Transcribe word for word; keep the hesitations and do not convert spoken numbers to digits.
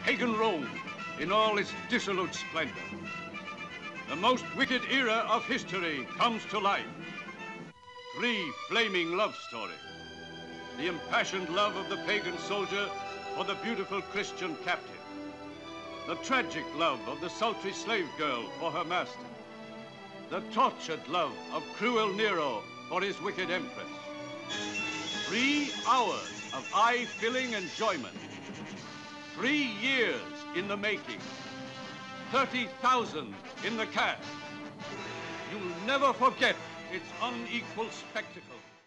pagan Rome in all its dissolute splendor. The most wicked era of history comes to life. Three flaming love stories. The impassioned love of the pagan soldier for the beautiful Christian captive. The tragic love of the sultry slave girl for her master. The tortured love of cruel Nero for his wicked empress. Three hours of eye-filling enjoyment. Three years in the making. thirty thousand in the cast. You'll never forget its unequal spectacle.